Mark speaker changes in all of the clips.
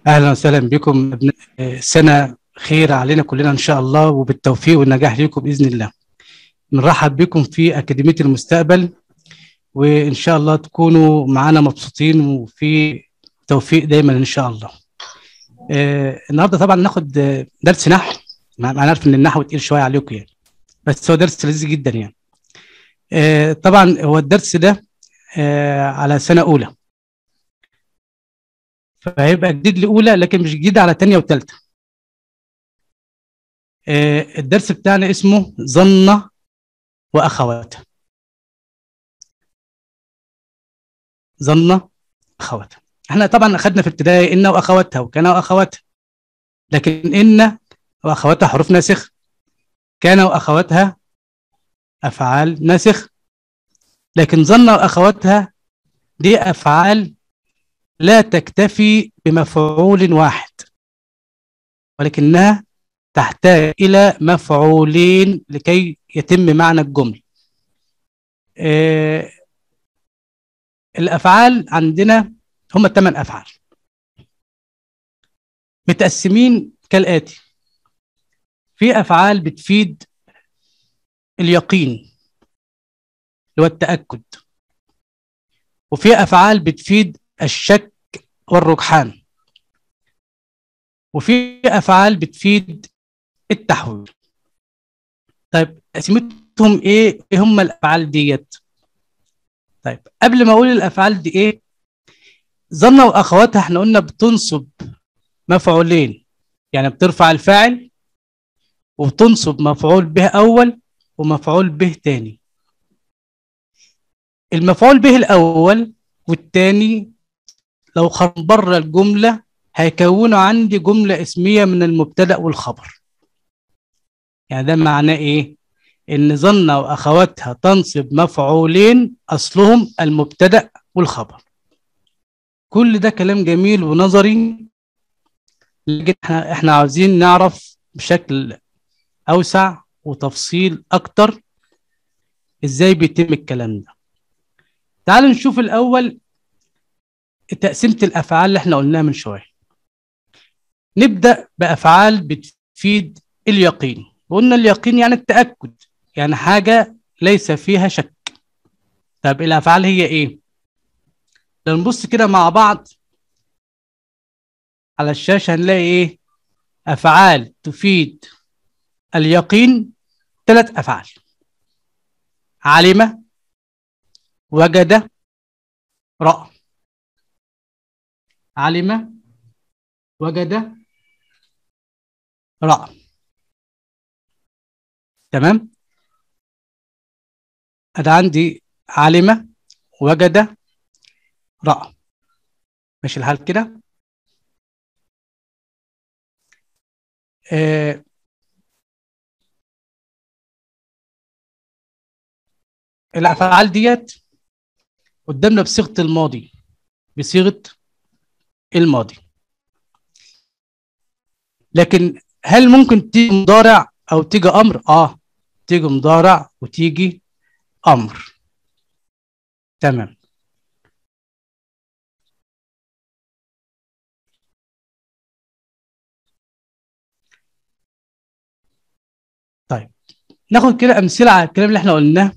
Speaker 1: أهلا وسهلا بكم أبناء سنة خير علينا كلنا إن شاء الله، وبالتوفيق والنجاح لكم بإذن الله. نرحب بكم في أكاديمية المستقبل، وإن شاء الله تكونوا معنا مبسوطين وفي توفيق دايما إن شاء الله. النهارده طبعا ناخد درس نحو. أنا عارف إن النحو تقيل شوية عليكم يعني، بس هو درس لذيذ جدا يعني. طبعا هو الدرس ده على سنة أولى، فهيبقى جديد لأولى لكن مش جديد على تانية وتالتة. الدرس بتاعنا اسمه ظن وأخواتها. ظن أخواتها، احنا طبعا أخذنا في ابتدائي إن وأخواتها وكان وأخواتها، لكن إن وأخواتها حروف ناسخ، كان وأخواتها أفعال ناسخ، لكن ظن وأخواتها دي أفعال لا تكتفي بمفعول واحد، ولكنها تحتاج إلى مفعولين لكي يتم معنى الجملة. الأفعال عندنا هم 8 أفعال متقسمين كالآتي: في أفعال بتفيد اليقين اللي هو التأكد، وفي أفعال بتفيد الشك والرجحان، وفي أفعال بتفيد التحويل. طيب اسمتهم إيه هم الأفعال ديت؟ طيب قبل ما أقول الأفعال دي إيه، ظن وأخواتها احنا قلنا بتنصب مفعولين، يعني بترفع الفاعل وبتنصب مفعول به أول ومفعول به تاني. المفعول به الأول والتاني لو خرج بره الجملة هيكونوا عندي جملة اسمية من المبتدأ والخبر. يعني ده معناه إيه؟ إن ظن وأخواتها تنصب مفعولين أصلهم المبتدأ والخبر. كل ده كلام جميل ونظري، لكن احنا عاوزين نعرف بشكل أوسع وتفصيل أكتر إزاي بيتم الكلام ده. تعالوا نشوف الأول تقسيمة الأفعال اللي احنا قلناها من شوية. نبدأ بأفعال بتفيد اليقين. وقلنا اليقين يعني التأكد، يعني حاجة ليس فيها شك. طب الأفعال هي إيه؟ لو نبص كده مع بعض على الشاشة هنلاقي إيه؟ أفعال تفيد اليقين 3 أفعال: علم، وجد، رأى. علم، وجد، رأى. تمام؟ أنا عندي علم، وجد، رأى. ماشي الحال كده؟ آه الأفعال ديت قدامنا بصيغة الماضي، بصيغة الماضي. لكن هل ممكن تيجي مضارع أو تيجي أمر؟ تيجي مضارع وتيجي أمر. تمام. طيب ناخد كده أمثلة على الكلام اللي احنا قلناه.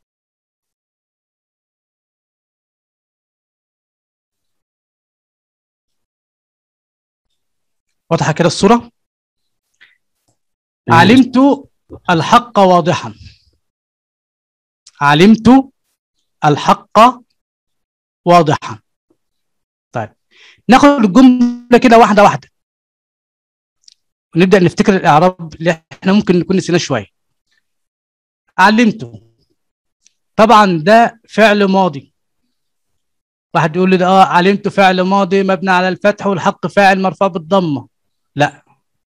Speaker 1: واضحة كده الصورة؟ علمت الحق واضحا. علمت الحق واضحا. طيب ناخد الجملة كده واحدة واحدة ونبدأ نفتكر الإعراب اللي احنا ممكن نكون نسيناه شوية. علمت، طبعا ده فعل ماضي. واحد يقول لي ده علمت فعل ماضي مبني على الفتح والحق فاعل مرفوع بالضمة. لا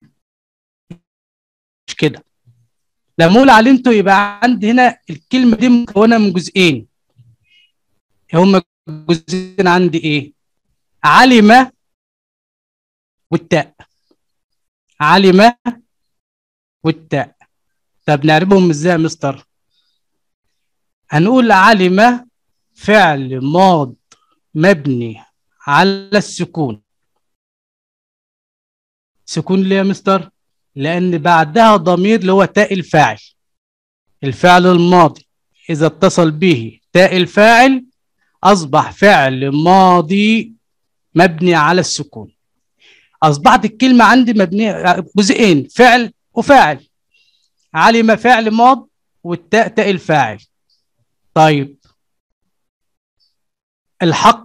Speaker 1: مش كده. لما اقول علمت يبقى عندي هنا الكلمة دي مكونة من جزئين. هما الجزئين عندي ايه؟ علم والتاء. علم والتاء. طب نعرفهم ازاي يا مستر؟ هنقول علم فعل ماض مبني على السكون، سكون ليه يا مستر؟ لأن بعدها ضمير اللي هو تاء الفاعل. الفعل الماضي إذا اتصل به تاء الفاعل أصبح فعل ماضي مبني على السكون. أصبحت الكلمة عندي مبنية جزئين، فعل وفاعل. علم فعل ماض والتاء تاء الفاعل. طيب الحق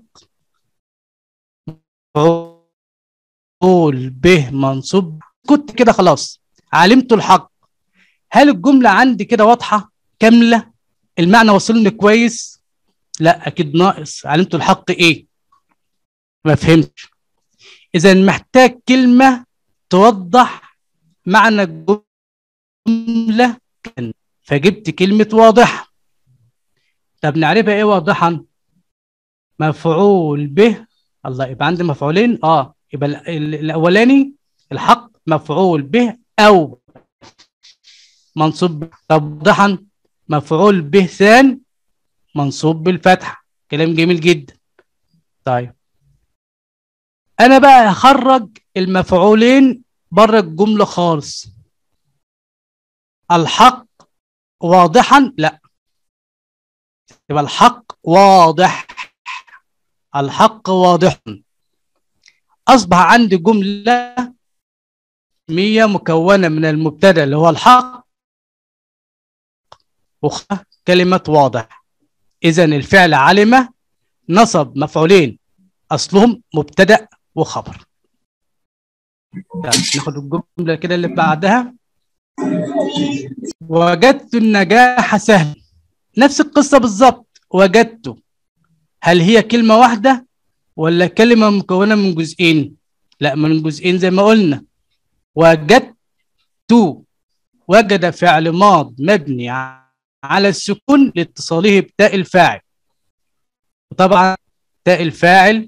Speaker 1: مفعول به منصوب. كنت كده خلاص علمت الحق. هل الجملة عندي كده واضحة كاملة؟ المعنى وصلني كويس؟ لا أكيد ناقص. علمت الحق إيه؟ ما فهمتش. إذا محتاج كلمة توضح معنى الجملة، فجبت كلمة واضحة. طب نعرفها إيه واضحا؟ مفعول به. الله، يبقى عندي مفعولين. يبقى الأولاني الحق مفعول به أو منصوب. طب واضحا مفعول به ثان منصوب بالفتحة. كلام جميل جدا. طيب أنا بقى هخرج المفعولين بره الجملة خالص. الحق واضحا، لا، يبقى الحق واضح. الحق واضح. أصبح عندي جملة اسمية مكونة من المبتدأ اللي هو الحق وكلمة واضح. إذا الفعل علم نصب مفعولين أصلهم مبتدأ وخبر. ناخد الجملة كده اللي بعدها. وجدت النجاح سهل. نفس القصة بالظبط. وجدت، هل هي كلمة واحدة ولا كلمة مكونة من جزئين؟ لا، من جزئين زي ما قلنا. وجدت، وجد فعل ماض مبني على السكون لاتصاله بتاء الفاعل. وطبعا تاء الفاعل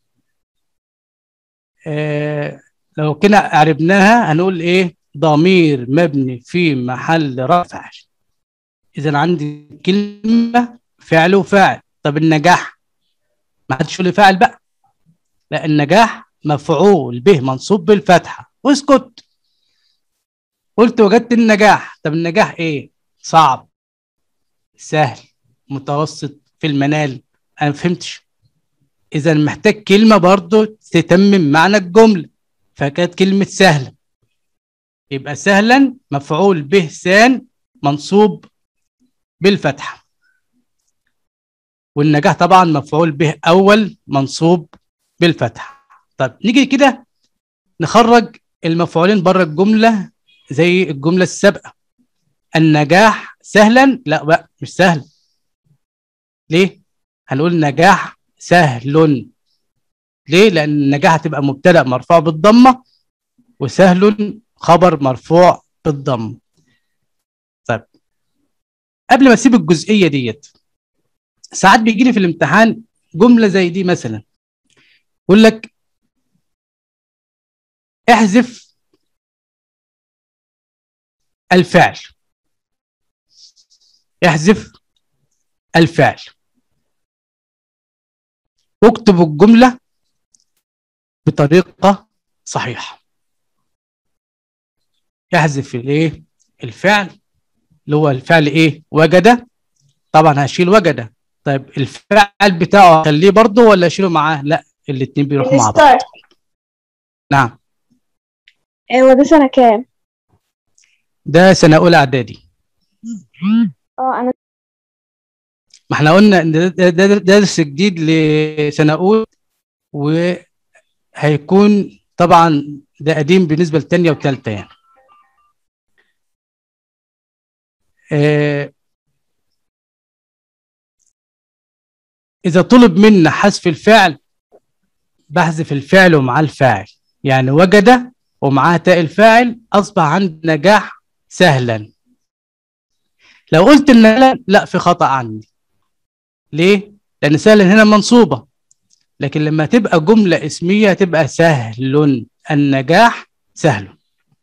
Speaker 1: لو كنا عربناها هنقول ايه؟ ضمير مبني في محل رفع. اذا عندي كلمة فعل وفاعل. طب النجاح ما حدش يقول لي فاعل بقى. لا، النجاح مفعول به منصوب بالفتحة. واسكت. قلت وجدت النجاح. طب النجاح ايه؟ صعب، سهل، متوسط، في المنال؟ انا ما فهمتش. اذا محتاج كلمة برضو تتمم معنى الجملة، فكانت كلمة سهلة. يبقى سهلا مفعول به ثان منصوب بالفتحة. والنجاح طبعا مفعول به اول منصوب بالفتحة. طب نيجي كده نخرج المفعولين بره الجملة زي الجملة السابقة. النجاح سهلا، لا بقى مش سهل. ليه؟ هنقول نجاح سهل. ليه؟ لأن النجاح هتبقى مبتدأ مرفوع بالضمة، وسهل خبر مرفوع بالضمة. طيب قبل ما اسيب الجزئية ديت، ساعات بيجي لي في الامتحان جملة زي دي مثلا، يقول لك احذف الفعل. احذف الفعل واكتب الجملة بطريقة صحيحة. احذف الايه؟ الفعل اللي هو الفعل ايه؟ وجد. طبعا هشيل وجد. طيب الفعل بتاعه اخليه برضه ولا اشيله معاه؟ لا، الاثنين بيروحوا مع بعض. نعم.
Speaker 2: ايوه، ده سنة كام؟
Speaker 1: ده سنة أولى إعدادي.
Speaker 2: انا
Speaker 1: ما احنا قلنا ان ده درس جديد لسنة أولى، وهيكون طبعا ده قديم بالنسبة للتانية والتالتة يعني. إذا طلب منا حذف الفعل بحذف الفعل ومعاه الفاعل. يعني وجد ومعاه تاء الفاعل أصبح عند نجاح سهلا. لو قلت إن لا، في خطأ عندي. ليه؟ لأن سهلا هنا منصوبة، لكن لما تبقى جملة اسمية تبقى سهل. النجاح سهل.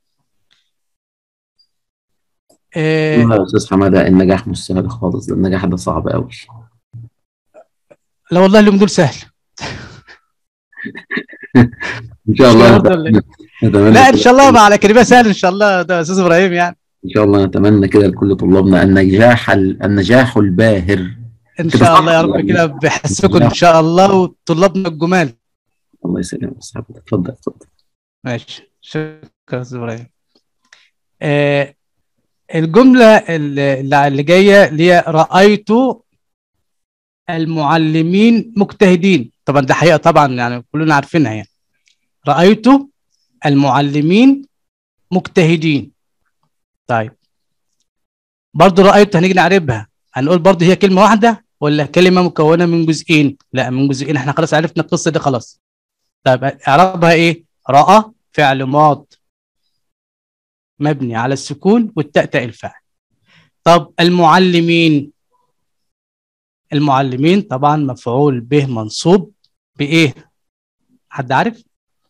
Speaker 3: والله يا استاذ حماده النجاح مش سهل خالص، ده النجاح ده صعب قوي.
Speaker 1: لا والله اليوم دول سهل.
Speaker 3: ان شاء
Speaker 1: مش كده
Speaker 3: الله
Speaker 1: برضه ولا إيه؟
Speaker 3: نتمنى
Speaker 1: لا ان
Speaker 3: كده.
Speaker 1: شاء الله على كلمه سهل ان شاء الله ده يا استاذ ابراهيم يعني.
Speaker 3: ان شاء الله نتمنى كده لكل طلابنا النجاح الباهر.
Speaker 1: ان
Speaker 3: كده
Speaker 1: شاء
Speaker 3: صح
Speaker 1: الله يا رب
Speaker 3: ولا
Speaker 1: كده
Speaker 3: لا؟
Speaker 1: بحسكم ان
Speaker 3: النجاح.
Speaker 1: شاء الله وطلابنا الجمال.
Speaker 3: الله يسلمك يا صاحبي، اتفضل اتفضل.
Speaker 1: ماشي شكرا يا استاذ ابراهيم. آه الجمله اللي جايه اللي هي رايت المعلمين مجتهدين، طبعا ده حقيقه طبعا يعني كلنا عارفينها يعني. رايت المعلمين مجتهدين. طيب برضه رأيت هنيجي نعربها، هنقول برضه هي كلمة واحدة ولا كلمة مكونة من جزئين؟ لا من جزئين، احنا خلاص عرفنا القصة دي خلاص. طيب اعرابها ايه؟ رأى فعل ماض مبني على السكون والتاء تاء الفاعل. طب المعلمين، المعلمين طبعا مفعول به منصوب بإيه؟ حد عارف؟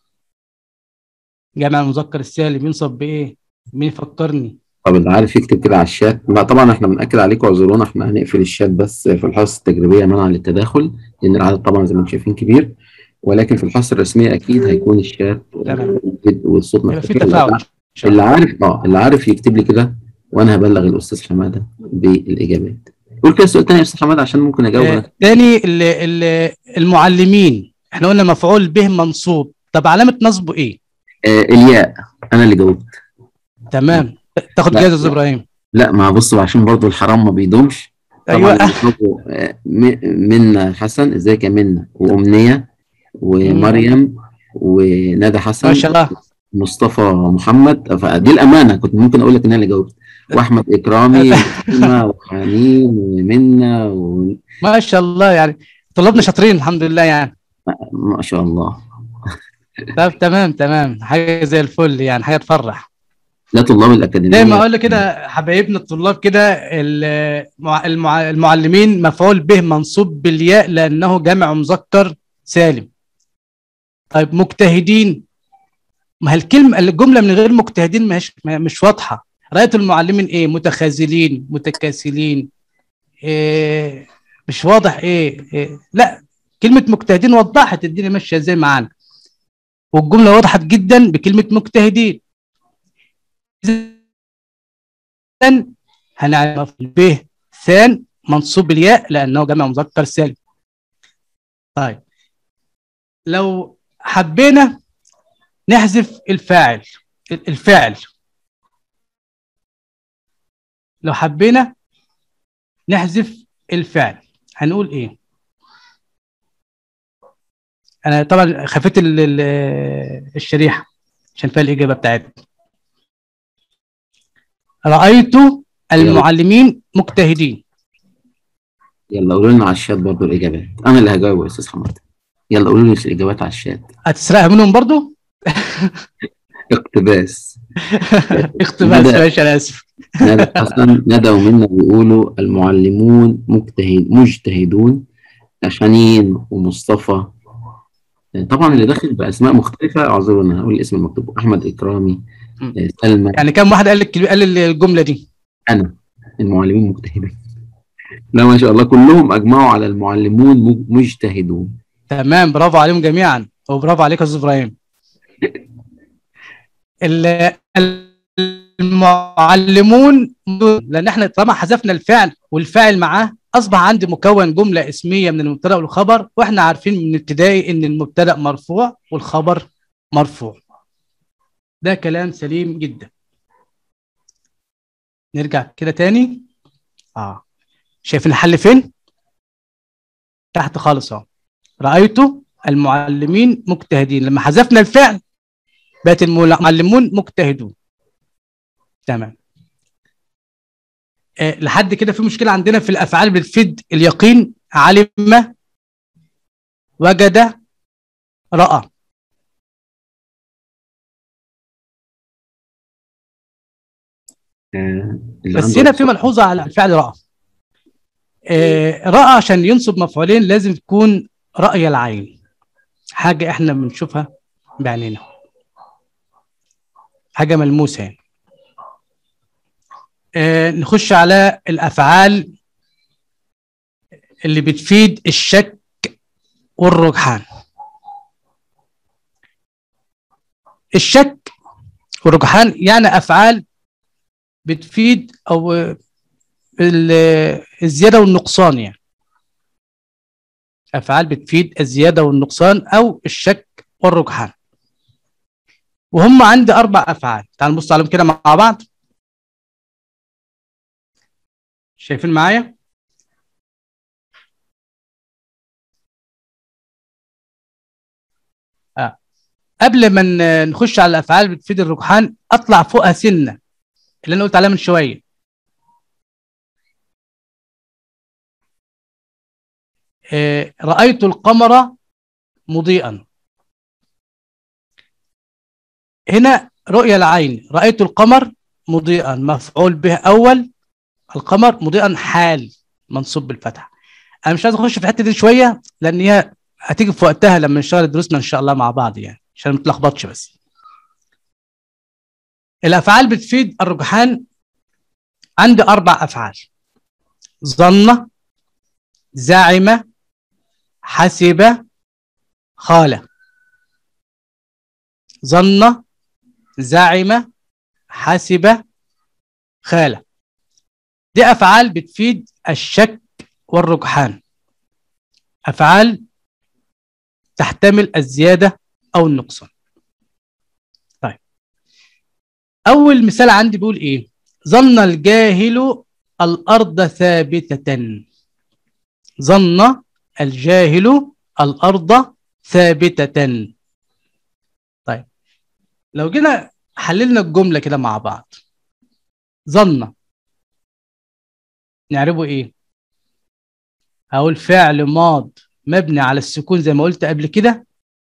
Speaker 1: جمع المذكر السالم ينصب بإيه؟ مين يفكرني؟
Speaker 3: طب اللي عارف يكتب كده على الشات. لا طبعا احنا بنأكد عليكم، اعذرونا احنا هنقفل الشات بس في الحصص التجريبيه منعا للتداخل، لان العدد طبعا زي ما انتم شايفين كبير. ولكن في الحصه الرسميه اكيد هيكون الشات
Speaker 1: تمام
Speaker 3: والصوت
Speaker 1: يبقى في
Speaker 3: مفتوحين.
Speaker 1: تفاعل إن شاء
Speaker 3: اللي
Speaker 1: الله.
Speaker 3: عارف اللي عارف يكتب لي كده، وانا هبلغ الاستاذ حماده بالاجابات. قول كده السؤال تاني يا استاذ حماده عشان ممكن اجاوب انا.
Speaker 1: تاني المعلمين احنا قلنا مفعول به منصوب، طب علامة نصبه ايه؟
Speaker 3: الياء. انا اللي جاوبت.
Speaker 1: تمام تاخد
Speaker 3: لا
Speaker 1: جايزة يا أستاذ ابراهيم.
Speaker 3: لا، ما بص عشان برضو الحرام ما بيدومش. طبعا
Speaker 1: ايوه
Speaker 3: اللي جاوبوا منا حسن، ازيك يا منا، وامنيه، ومريم، وندى
Speaker 1: ما
Speaker 3: حسن،
Speaker 1: شاء الله.
Speaker 3: مصطفى محمد. فدي الامانه كنت ممكن اقول لك ان انا اللي جاوبت. واحمد اكرامي، وسيما، وحنين، ومنى
Speaker 1: ما شاء الله يعني طلابنا شاطرين الحمد لله يعني.
Speaker 3: ما شاء الله.
Speaker 1: طب تمام تمام حاجة زي الفل يعني حاجة تفرح.
Speaker 3: لا طلاب
Speaker 1: زي ما
Speaker 3: الاكاديميه.
Speaker 1: اقول لك كده حبايبنا الطلاب كده المعلمين مفعول به منصوب بالياء لأنه جمع مذكر سالم. طيب مجتهدين، ما هي الجمله من غير مجتهدين مش واضحه. رأيت المعلمين ايه؟ متخاذلين متكاسلين، إيه مش واضح إيه. لا كلمه مجتهدين وضحت الدنيا ماشيه ازاي معانا، والجمله وضحت جدا بكلمه مجتهدين. اذا هنعرف به ثان منصوب بالياء لانه جمع مذكر سالم. طيب لو حبينا نحذف الفاعل، لو حبينا نحذف الفعل هنقول ايه؟ انا طبعا خفيت الشريحه عشان فيها الاجابه بتاعتنا. رايت
Speaker 3: يلا
Speaker 1: المعلمين مجتهدين.
Speaker 3: يلا قولوا لنا على الشات برضو الاجابات، انا اللي هجاوب يا استاذ حماد. يلا قولوا لي الاجابات على الشات.
Speaker 1: هتسرقها منهم برضو؟
Speaker 3: اقتباس.
Speaker 1: اقتباس
Speaker 3: ندى
Speaker 1: ماشي انا اسف.
Speaker 3: حسن، ندى ومنى بيقولوا المعلمون مجتهدون. حنين ومصطفى. طبعا اللي داخل باسماء مختلفه اعذرونا، هقول الاسم المكتوب. احمد اكرامي، سلمى.
Speaker 1: يعني كم واحد قال الجمله دي؟
Speaker 3: انا المعلمين مجتهدين. لا ما شاء الله كلهم اجمعوا على المعلمون مجتهدون.
Speaker 1: تمام برافو عليهم جميعا وبرافو عليك يا استاذ ابراهيم. المعلمون لان احنا طالما حذفنا الفعل والفاعل معاه اصبح عندي مكون جمله اسميه من المبتدا والخبر، واحنا عارفين من ابتدائي ان المبتدا مرفوع والخبر مرفوع. ده كلام سليم جدا. نرجع كده تاني. شايف الحل فين؟ تحت خالص اهو. رايت المعلمين مجتهدين، لما حذفنا الفعل بقت المعلمون مجتهدون. تمام. لحد كده في مشكله عندنا في الافعال بتفيد اليقين. علم، وجد، راى. بس هنا في ملحوظه على الفعل راى. راى عشان ينصب مفعولين لازم تكون راي العين، حاجه احنا بنشوفها بعينينا، حاجه ملموسه يعني. نخش على الافعال اللي بتفيد الشك والرجحان. الشك والرجحان يعني أفعال بتفيد أو الزيادة والنقصان، يعني أفعال بتفيد الزيادة والنقصان أو الشك والرجحان. وهم عندي 4 أفعال، تعالوا نبص عليهم كده مع بعض. شايفين معايا؟ قبل ما نخش على الأفعال اللي بتفيد الرجحان، أطلع فوقها سنة اللي أنا قلت عليها من شوية. رأيت القمر مضيئا. هنا رؤية العين، رأيت القمر مضيئا مفعول به أول، القمر مضيئا حال منصوب بالفتحة. أنا مش عايز أخش في الحتة دي شوية لأن هي هتيجي في وقتها لما نشتغل دروسنا إن شاء الله مع بعض، يعني عشان ما تلخبطش. بس الأفعال بتفيد الرجحان عندي 4 أفعال: ظن، زعم، حسب، خال. ظن، زعم، حسب، خال. دي أفعال بتفيد الشك والرجحان، أفعال تحتمل الزيادة أو النقصان. طيب، أول مثال عندي بيقول إيه؟ ظن الجاهل الأرض ثابتة. ظن الجاهل الأرض ثابتة. طيب، لو جينا حللنا الجملة كده مع بعض، ظن نعرفه إيه؟ هقول فعل ماض مبني على السكون زي ما قلت قبل كده.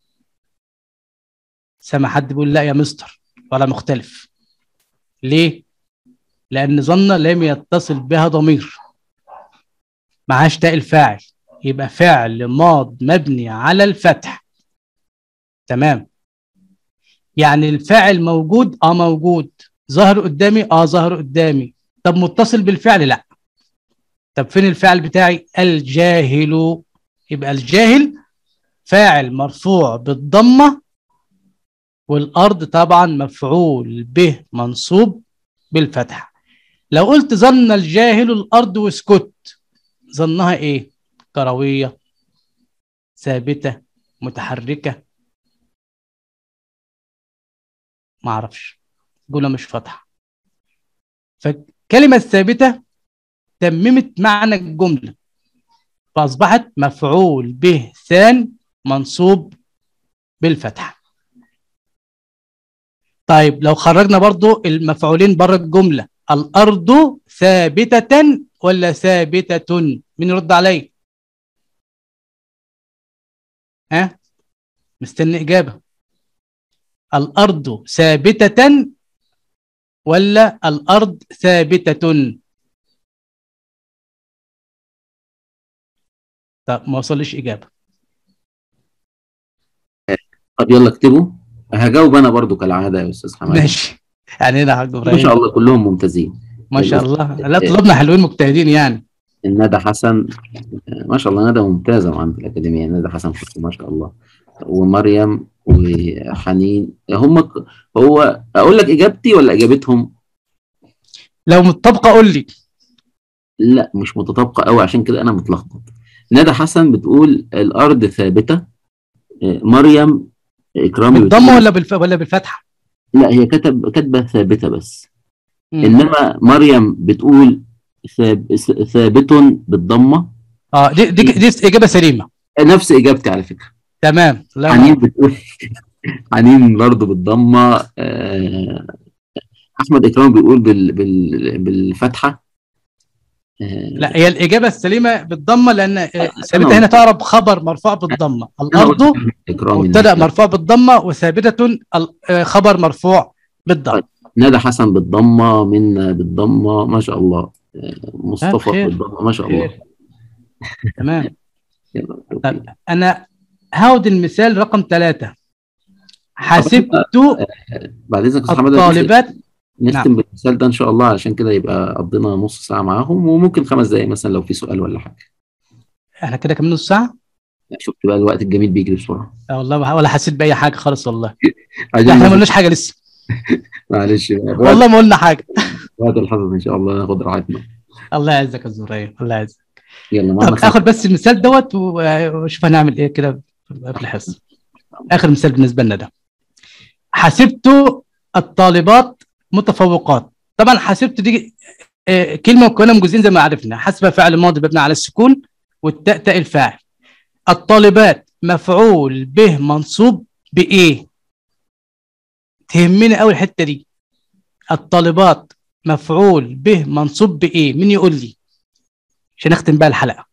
Speaker 1: سامع حد بيقول لا يا مستر ولا مختلف؟ ليه؟ لأن ظن لم يتصل بها ضمير، معهاش تاء الفاعل، يبقى فعل ماض مبني على الفتح. تمام، يعني الفاعل موجود، موجود. ظاهر قدامي، ظاهر قدامي. طب متصل بالفعل؟ لا. طب فين الفعل بتاعي؟ الجاهل. يبقى الجاهل فاعل مرفوع بالضمة، والأرض طبعا مفعول به منصوب بالفتحة. لو قلت ظن الجاهل الأرض واسكت، ظنها إيه؟ كروية، ثابتة، متحركة، معرفش، جملة مش فاتحة. فكلمة ثابتة تممت معنى الجملة، فأصبحت مفعول به ثان منصوب بالفتحة. طيب، لو خرجنا برضو المفعولين بره الجملة، الأرض ثابتة ولا ثابتة؟ مين يرد علي؟ مستني إجابة. الأرض ثابتة ولا الأرض ثابتة؟ طب ما وصلش إجابة.
Speaker 3: طب يلا اكتبوا، هجاوب انا برضو كالعاده يا استاذ حماده.
Speaker 1: ماشي، يعني هنا حاج
Speaker 3: ما شاء
Speaker 1: إبراهيم
Speaker 3: الله كلهم ممتازين.
Speaker 1: ما شاء الله، لا طلبنا حلوين مجتهدين يعني.
Speaker 3: ندى حسن، ما شاء الله ندى ممتازه معانا في الاكاديميه، ندى حسن ما شاء الله، ومريم وحنين. هو اقول لك اجابتي ولا اجابتهم؟
Speaker 1: لو متطابقة قول لي.
Speaker 3: لا مش متطابقه قوي، عشان كده انا متلخبط. ندى حسن بتقول الارض ثابته، مريم اكرامي
Speaker 1: بالضمة ولا بالفتحة؟
Speaker 3: لا هي كاتبه ثابته بس. انما مريم بتقول ثابت بالضمه.
Speaker 1: دي اجابه سليمه،
Speaker 3: نفس اجابتي على فكره.
Speaker 1: تمام.
Speaker 3: حنين بتقول حنين برضه بالضمه. احمد اكرام بيقول بالفتحه.
Speaker 1: لا، هي الاجابه السليمه بالضمه، لان ثابته هنا تعرب خبر مرفوع بالضمه. الارض مبتدا مرفوع بالضمه، وثابته خبر مرفوع بالضمه.
Speaker 3: ندى حسن بالضمه، منا بالضمه، ما شاء الله. مصطفى بالضمه، ما شاء الله.
Speaker 1: تمام. طب انا هاخد المثال رقم 3. حسبت
Speaker 3: بعد اذنك
Speaker 1: الطالبات.
Speaker 3: نختم بالمثال ده ان شاء الله، عشان كده يبقى قضينا نص ساعه معاهم، وممكن 5 دقائق مثلا لو في سؤال ولا حاجه.
Speaker 1: احنا كده كمان نص ساعه.
Speaker 3: شفت بقى الوقت الجميل بيجري بسرعه.
Speaker 1: والله ولا حسيت باي حاجه خالص والله.
Speaker 3: عشان
Speaker 1: احنا ما
Speaker 3: الناس-
Speaker 1: قلناش حاجه لسه.
Speaker 3: معلش بقى
Speaker 1: والله ما قلنا حاجه.
Speaker 3: وقت الحصص ان شاء الله ناخد راحتنا.
Speaker 1: الله يعزك يا زهرية، الله يعزك.
Speaker 3: يلا
Speaker 1: طب
Speaker 3: معانا
Speaker 1: اخد بس المثال دوت وشوف هنعمل ايه كده في الحصه. اخر مثال بالنسبه لنا ده، حسبت الطالبات متفوقات. طبعا حسبت دي كلمه مكونه من جزئين زي ما عرفنا. حسب فعل ماضي مبني على السكون، والتاء تاء الفاعل. الطالبات مفعول به منصوب بايه؟ تهمني قوي الحته دي. الطالبات مفعول به منصوب بايه؟ مين يقول لي عشان نختم بقى الحلقه؟